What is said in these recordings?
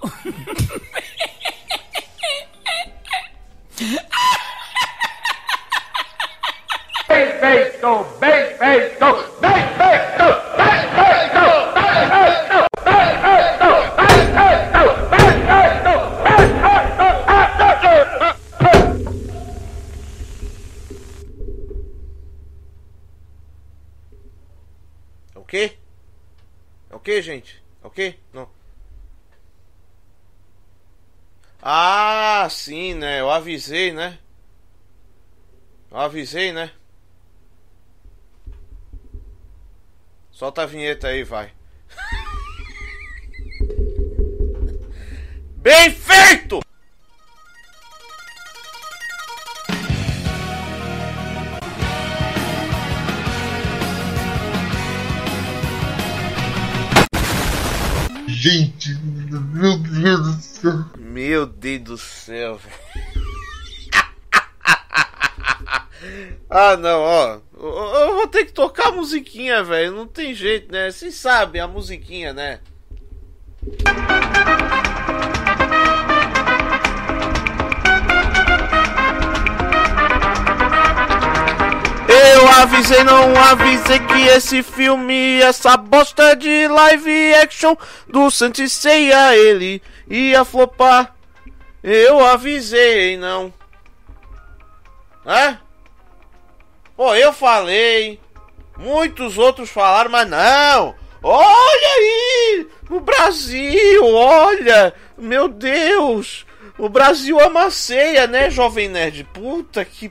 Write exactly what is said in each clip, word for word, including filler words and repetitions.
Bem feito, bem feito, bem feito, bem feito, bem feito, bem feito, bem feito, bem feito, bem feito. Ok? Ok, gente? Ok? Não. Ah, sim, né? Eu avisei, né? Eu avisei, né? Solta a vinheta aí, vai. Bem feito! Gente, meu Deus do céu. Meu Deus do céu, velho. Ah, não, ó. Eu vou ter que tocar a musiquinha, velho. Não tem jeito, né? Vocês sabem a musiquinha, né? Eu avisei, não avisei que esse filme, essa bosta de live action do Saint Seiya, ele ia flopar. Eu avisei, não. Hã? Pô, eu falei. Muitos outros falaram, mas não. Olha aí! No Brasil, olha! Meu Deus! O Brasil amaceia, né, Jovem Nerd? Puta que...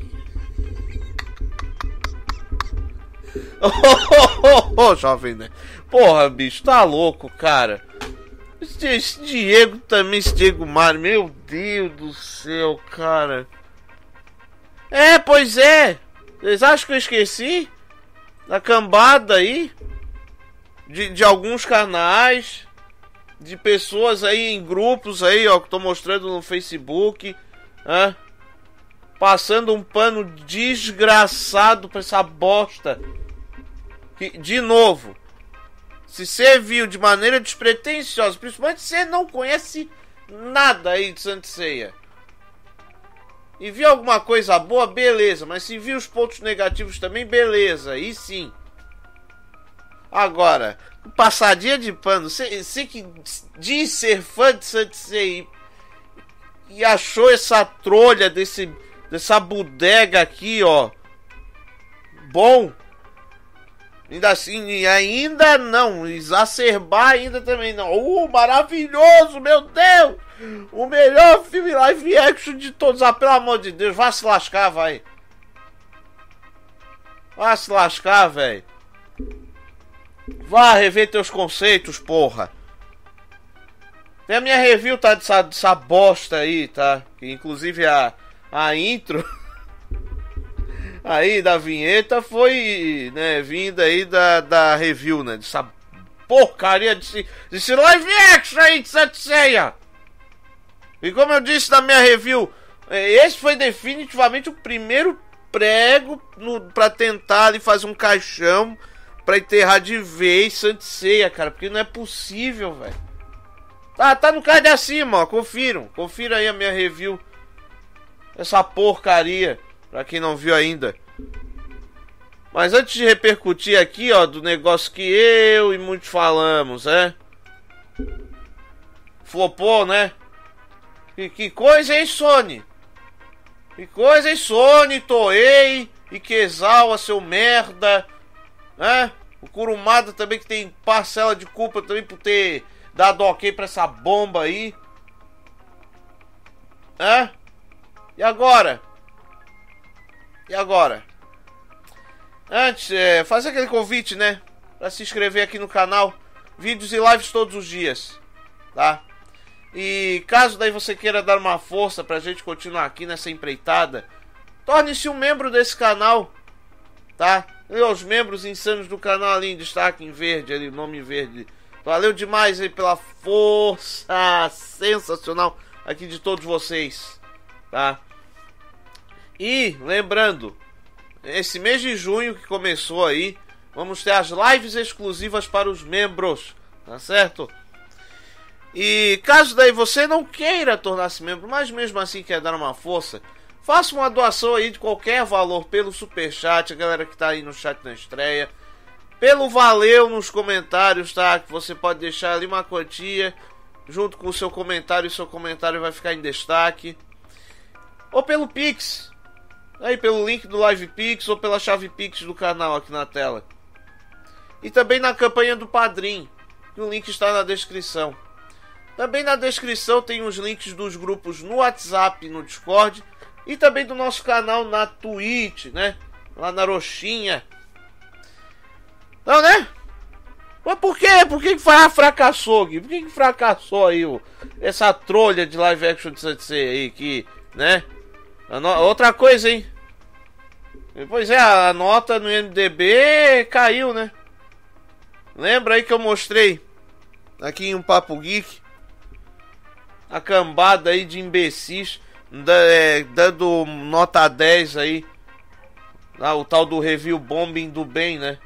Ô, oh, oh, oh, Jovem Nerd. Porra, bicho, tá louco, cara. Esse, esse Diego também, esse Diego Mário. Meu Deus do céu, cara. É, pois é. Vocês acham que eu esqueci? Da cambada aí? De, de alguns canais. De pessoas aí em grupos aí, ó. Que tô mostrando no Facebook. Hã? Passando um pano desgraçado pra essa bosta. Que, de novo. Se você viu de maneira despretensiosa, principalmente se você não conhece nada aí de Saint Seiya, e viu alguma coisa boa, beleza. Mas se viu os pontos negativos também, beleza. Aí sim. Agora, passadinha de pano. Você que diz ser fã de Saint Seiya e, e achou essa trolha desse, dessa bodega aqui, ó, bom. Ainda assim, ainda não. Exacerbar ainda também não. Uh, maravilhoso, meu Deus! O melhor filme live action de todos. Ah, pelo amor de Deus, vá se lascar, vai. Vá se lascar, velho. Vá rever teus conceitos, porra. Tem a minha review, tá, dessa, dessa bosta aí, tá? Que inclusive a, a intro aí da vinheta foi, né, vinda aí da, da review, né? Dessa porcaria desse, desse live action aí de Saint Seiya. E como eu disse na minha review, esse foi definitivamente o primeiro prego no, pra tentar ali fazer um caixão pra enterrar de vez Saint Seiya, cara. Porque não é possível, velho. Tá, tá no card acima, ó. Confiram. Confira aí a minha review. Essa porcaria. Pra quem não viu ainda. Mas antes de repercutir aqui, ó, do negócio que eu e muitos falamos, né? Flopou, né? Que, que coisa, hein, Sony? Que coisa, hein, Sony, Toei, Ikezawa, seu merda, né? O Kurumada também, que tem parcela de culpa também por ter dado ok pra essa bomba aí. Hã? E agora? E agora? Antes, é, fazer aquele convite, né? Pra se inscrever aqui no canal. Vídeos e lives todos os dias, tá? E caso daí você queira dar uma força pra gente continuar aqui nessa empreitada, torne-se um membro desse canal, tá? E os membros insanos do canal ali em destaque em verde, ali, o nome em verde. Valeu demais aí pela força sensacional aqui de todos vocês, tá? E lembrando, esse mês de junho que começou aí, vamos ter as lives exclusivas para os membros, tá certo? E caso daí você não queira tornar-se membro, mas mesmo assim quer dar uma força, faça uma doação aí de qualquer valor pelo superchat, a galera que tá aí no chat na estreia. Pelo valeu nos comentários, tá? Que você pode deixar ali uma quantia junto com o seu comentário, e seu comentário vai ficar em destaque. Ou pelo Pix, aí pelo link do Live Pix ou pela chave Pix do canal aqui na tela. E também na campanha do Padrim, que o link está na descrição. Também na descrição tem os links dos grupos no WhatsApp e no Discord. E também do nosso canal na Twitch, né? Lá na Roxinha. Não, né? Mas por quê? Por que fracassou, Gui? Por que fracassou aí o, essa trolha de live action de C C aí que, né? No... Outra coisa, hein? Pois é, a nota no I M D B caiu, né? Lembra aí que eu mostrei aqui em um Papo Geek a cambada aí de imbecis é, dando nota dez aí. Ah, o tal do review bombing do bem, né?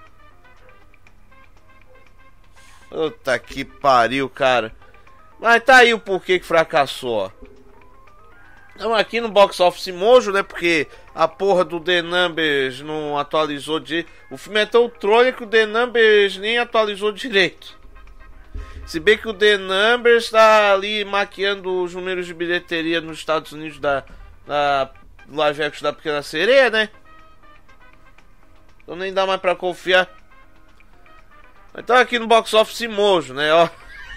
Puta que pariu, cara. Mas tá aí o porquê que fracassou, ó. Então aqui no Box Office Mojo, né? Porque a porra do The Numbers não atualizou de... O filme é tão trolha que o The Numbers nem atualizou direito. Se bem que o The Numbers tá ali maquiando os números de bilheteria nos Estados Unidos da, da live action da Pequena Sereia, né? Então nem dá mais pra confiar. Então aqui no Box Office Mojo, né, ó.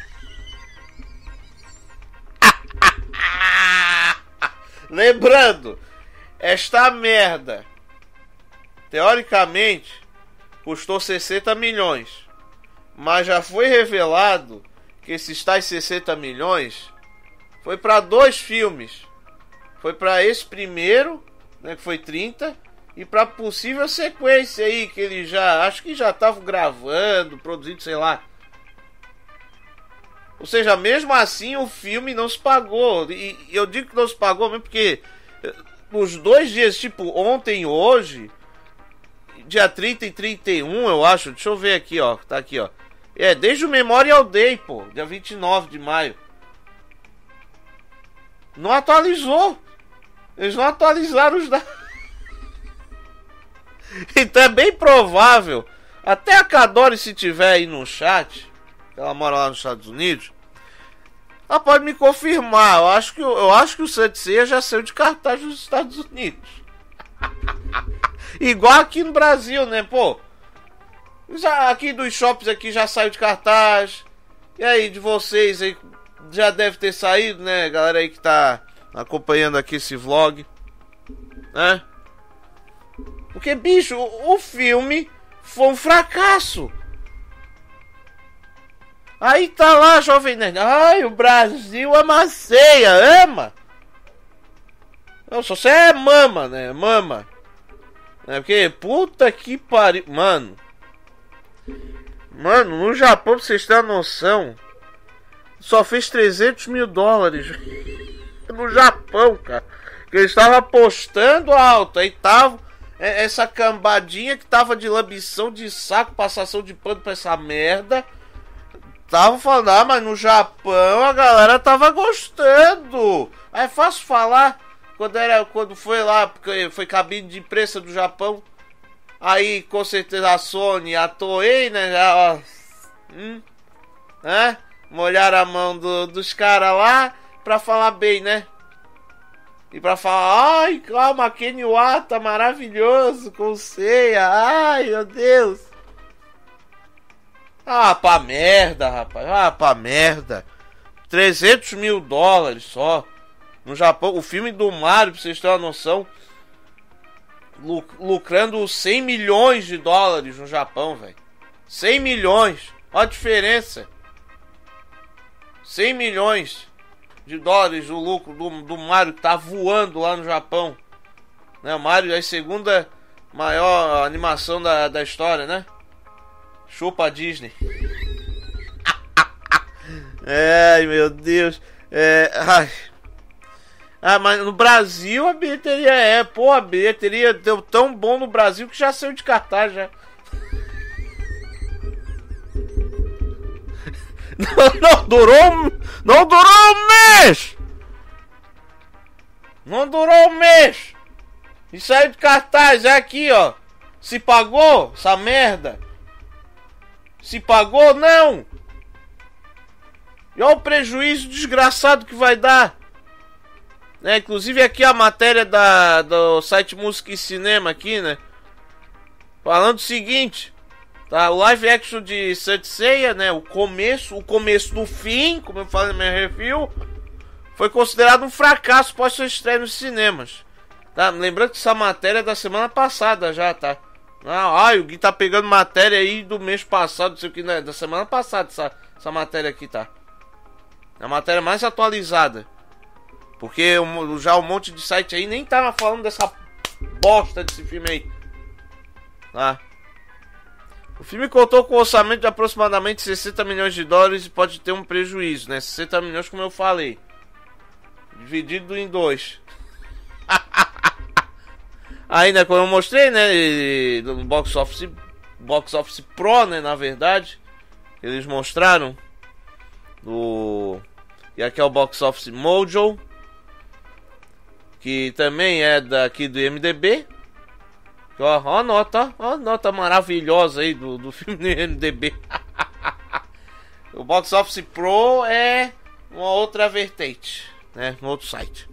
Lembrando, esta merda teoricamente custou sessenta milhões, mas já foi revelado que esses tais sessenta milhões foi para dois filmes. Foi para esse primeiro, né, que foi trinta, e para possível sequência aí que ele já, acho que já estavam gravando, produzindo, sei lá. Ou seja, mesmo assim o filme não se pagou. E eu digo que não se pagou mesmo porque nos dois dias, tipo ontem e hoje, dia trinta e trinta e um, eu acho. Deixa eu ver aqui, ó. Tá aqui, ó. É, desde o Memorial Day, pô. Dia vinte e nove de maio. Não atualizou. Eles não atualizaram os dados. Então é bem provável. Até a Cadore, se tiver aí no chat, ela mora lá nos Estados Unidos, ela pode me confirmar. Eu acho que, eu acho que o Santa Ceia já saiu de cartaz nos Estados Unidos. Igual aqui no Brasil, né, pô? Já, aqui dos shops aqui já saiu de cartaz. E aí, de vocês aí, já deve ter saído, né? Galera aí que tá acompanhando aqui esse vlog, né? Porque, bicho, o, o filme foi um fracasso. Aí tá lá, Jovem Nerd. Ai, o Brasil ama ceia, ama. Não, só você é mama, né? Mama. É porque, puta que pariu. Mano. Mano, no Japão, pra vocês terem uma noção, só fez trezentos mil dólares. No Japão, cara. Que eles estavam apostando alto. Aí tava essa cambadinha que tava de lambição de saco, passação de pano pra essa merda. Tava falando, ah, mas no Japão a galera tava gostando. É fácil falar. Quando, era, quando foi lá, porque foi cabine de imprensa do Japão. Aí com certeza a Sony, a Toei, né? Ó, hum, né? Molharam a mão do, dos caras lá pra falar bem, né? E pra falar, ai, calma, Kenny Wata, maravilhoso, com ceia, ai, meu Deus. Ah, pra merda, rapaz, ah, pra merda. trezentos mil dólares só. No Japão, o filme do Mario, pra vocês terem uma noção, lucrando cem milhões de dólares no Japão, velho. cem milhões, olha a diferença. cem milhões de dólares o lucro do, do Mario que tá voando lá no Japão, né? O Mario é a segunda maior animação da, da história, né? Chupa a Disney. Ai, meu Deus. É, ai. Ah, mas no Brasil a bilheteria é, pô, a bilheteria deu tão bom no Brasil que já saiu de cartaz já. Não, não durou. Não durou um mês! Não durou um mês! E saiu de cartaz, é aqui, ó. Se pagou essa merda? Se pagou, não! E olha o prejuízo desgraçado que vai dar. É, inclusive aqui a matéria da, do site Música e Cinema aqui, né? Falando o seguinte. Tá, o live action de Saint Seiya, né? O começo, o começo do fim, como eu falei no meu review, foi considerado um fracasso após sua estreia nos cinemas. Tá? Lembrando que essa matéria é da semana passada já, tá? Ah, ai, o Gui tá pegando matéria aí do mês passado, não sei o que, né? Da semana passada essa, essa matéria aqui, tá? É a matéria mais atualizada. Porque já um monte de site aí nem tava falando dessa bosta desse filme aí. Tá? O filme contou com um orçamento de aproximadamente sessenta milhões de dólares e pode ter um prejuízo, né? sessenta milhões, como eu falei. Dividido em dois. Aí, né, como eu mostrei, né, no Box Office, Box Office Pro, né, na verdade, eles mostraram o... E aqui é o Box Office Mojo, que também é daqui do I M D B. Ó, ó a nota, ó a nota maravilhosa aí do, do filme do I M D B. O Box Office Pro é uma outra vertente, né, um outro site.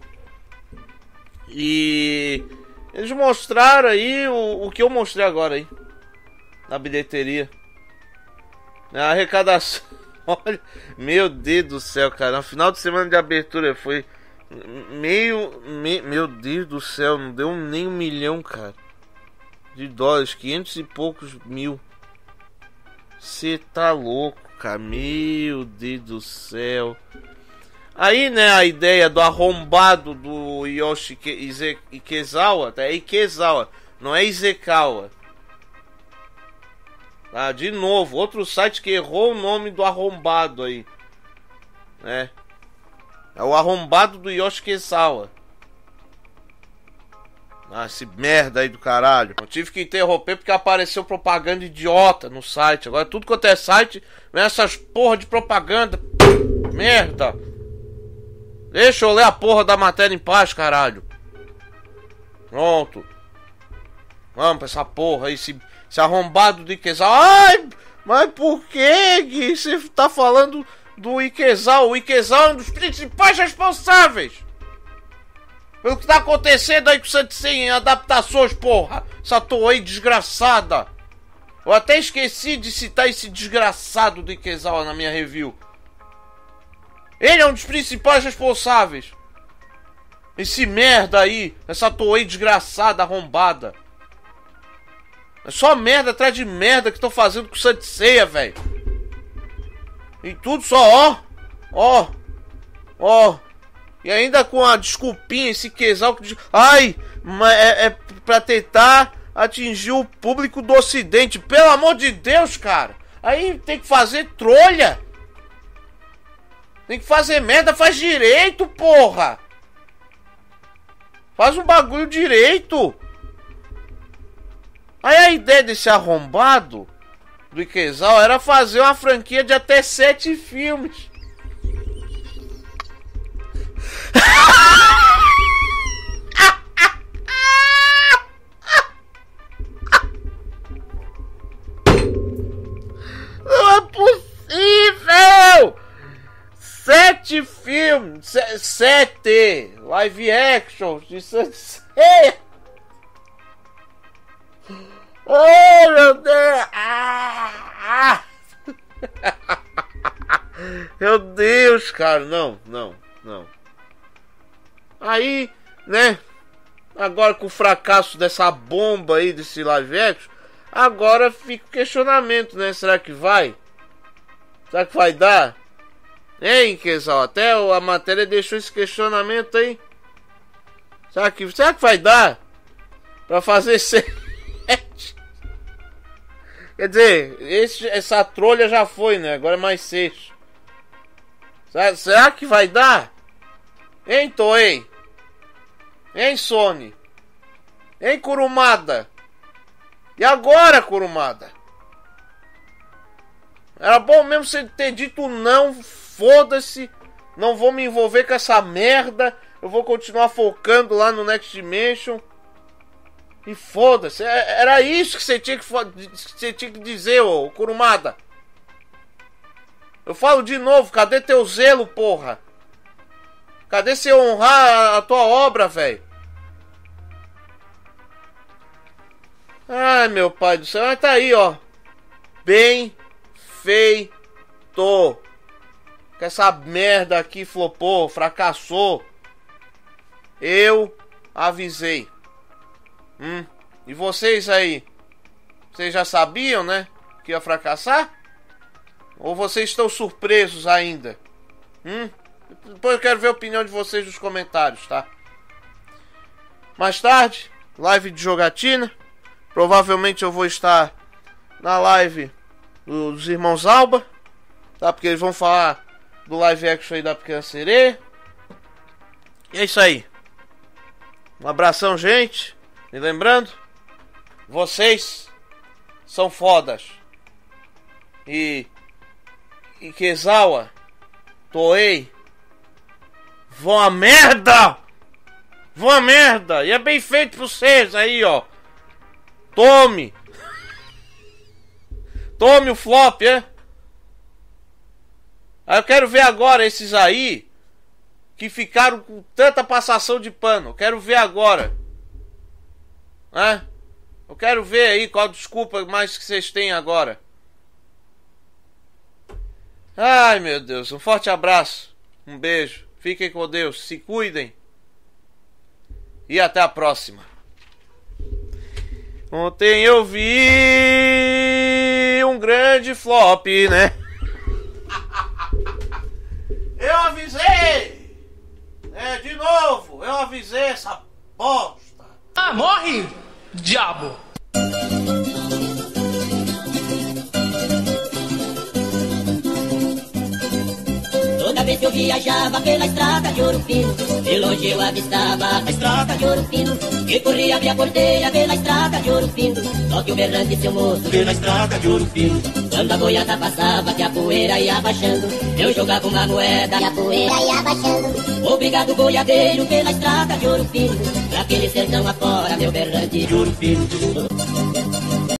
E eles mostraram aí o, o que eu mostrei agora aí na bilheteria. A arrecadação. Olha, meu Deus do céu, cara. No final de semana de abertura foi meio. Me, meu Deus do céu, não deu nem um milhão, cara. De dólares, quinhentos e poucos mil. Você tá louco, cara. Meu Deus do céu. Aí, né, a ideia do arrombado do Yoshi Ize, Ikezawa, tá? É Ikezawa, não é Izekawa. Ah, de novo, outro site que errou o nome do arrombado aí, né? É o arrombado do Yoshi Ikezawa. Ah, esse merda aí do caralho. Eu tive que interromper porque apareceu propaganda idiota no site. Agora tudo quanto é site, vem essas porra de propaganda. Merda. Deixa eu ler a porra da matéria em paz, caralho. Pronto. Vamos pra essa porra aí, esse, esse arrombado do Ikezawa. Ai, mas por que, Gui? Você tá falando do Ikezawa? O Ikezawa é um dos principais responsáveis pelo que tá acontecendo aí com o Sansei em adaptações, porra. Essa toa aí desgraçada. Eu até esqueci de citar esse desgraçado do Ikezawa na minha review. Ele é um dos principais responsáveis. Esse merda aí, essa toei desgraçada, arrombada. É só merda atrás de merda que estão fazendo com o Saint Seiya, velho. E tudo só, ó. Ó. Ó. E ainda com a desculpinha, esse quesal que diz... Ai, mas é, é pra tentar atingir o público do ocidente. Pelo amor de Deus, cara. Aí tem que fazer trolha. Tem que fazer merda, faz direito, porra. Faz um bagulho direito. Aí a ideia desse arrombado do Ikezawa era fazer uma franquia de até sete filmes. Não é possível! Sete filmes, se, sete live action de Saint Seiya. Oh, meu Deus! Ah, ah. Meu Deus, cara, não, não, não. Aí, né? Agora com o fracasso dessa bomba aí desse live action, agora fica o questionamento, né? Será que vai? Será que vai dar? Hein, Ikezawa? Até a matéria deixou esse questionamento aí. Será que, será que vai dar? Pra fazer sete? Quer dizer, esse, essa trolha já foi, né? Agora é mais seis. Será, será que vai dar? Hein, Toei? Hein, Sony? Hein, Kurumada? E agora, Kurumada? Era bom mesmo você ter dito não, foda-se. Não vou me envolver com essa merda. Eu vou continuar focando lá no Next Dimension. E foda-se. Era isso que você tinha que, você tinha que dizer, ô Kurumada. Eu falo de novo, cadê teu zelo, porra? Cadê você honrar a tua obra, velho? Ai, meu pai do céu. Mas tá aí, ó. Bem feito. Que essa merda aqui flopou, fracassou. Eu avisei. Hum. E vocês aí? Vocês já sabiam, né? Que ia fracassar? Ou vocês estão surpresos ainda? Hum? Depois eu quero ver a opinião de vocês nos comentários, tá? Mais tarde, live de jogatina. Provavelmente eu vou estar na live dos Irmãos Alba, tá? Porque eles vão falar do live action aí da Pequena Sereia. E é isso aí. Um abração, gente. E lembrando, vocês são fodas. E E Kezawa, Toei, vão a merda! Vão a merda! E é bem feito pra vocês aí, ó. Tome! Tome o flop, é? Aí eu quero ver agora esses aí que ficaram com tanta passação de pano. Eu quero ver agora. É? Eu quero ver aí qual desculpa mais que vocês têm agora. Ai, meu Deus, um forte abraço, um beijo, fiquem com Deus, se cuidem e até a próxima. Ontem eu vi um grande flop, né? Eu avisei, é, de novo, eu avisei essa bosta. Ah, morre, diabo! Toda vez que eu viajava pela estrada de Ouro Fino, de longe eu avistava a estrada de Ouro Fino, que corria minha porteira pela estrada de Ouro Fino. Só que o berrante seu moço pela estrada de Ouro Fino. Quando a boiada passava, que a poeira ia baixando, eu jogava uma moeda e a poeira ia baixando. Obrigado boiadeiro pela estrada de Ouro Fino, pra aquele sertão afora, meu berrante de Ouro Fino.